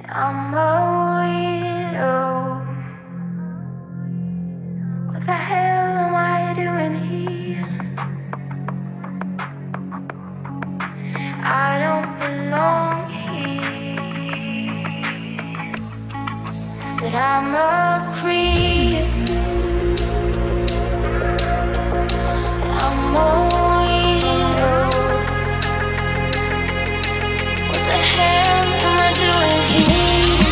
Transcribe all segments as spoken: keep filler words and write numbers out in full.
I'm a weirdo. What the hell am I doing here? I don't belong here, but I'm a creep. I'm a weirdo. What the hell am I doing here?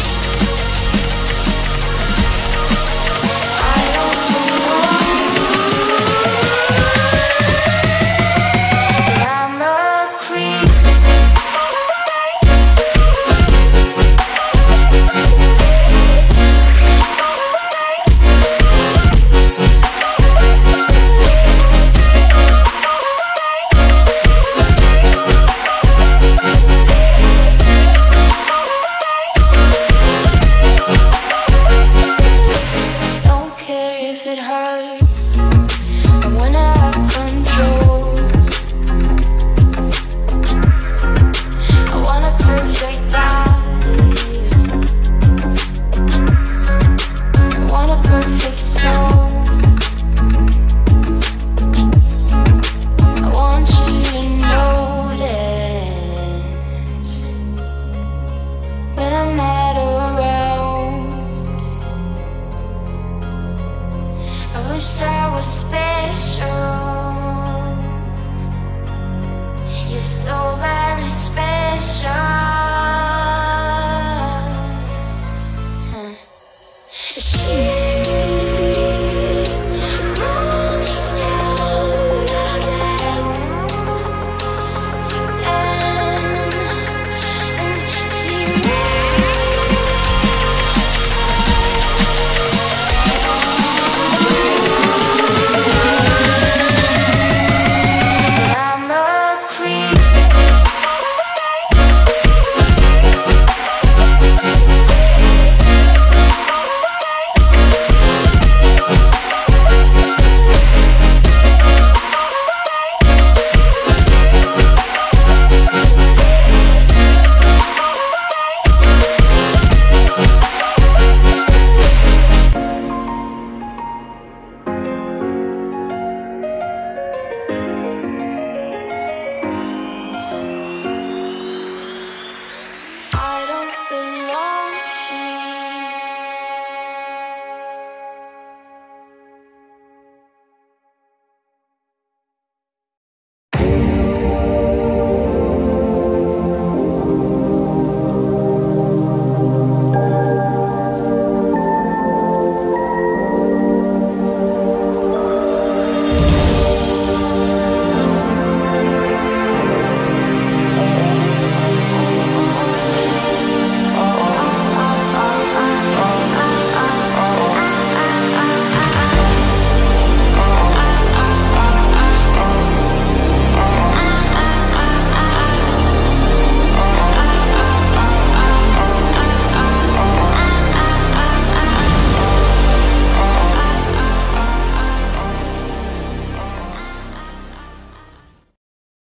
It hurt. I wanna have control. I want a perfect body. I want a perfect soul. I want you to notice when I'm not around. I wish I was special. You're so very special.